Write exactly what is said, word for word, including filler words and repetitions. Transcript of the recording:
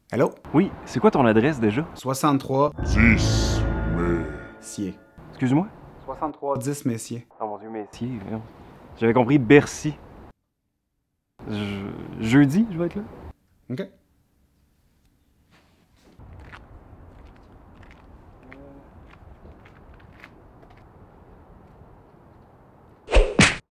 Allô? Oui, c'est quoi ton adresse déjà? soixante-trois dix, mais... Messier. Excuse-moi? soixante-trois dix Messier. Oh mon dieu, Messier, voyons. J'avais compris Bercy. Je... Jeudi, je vais être là? OK.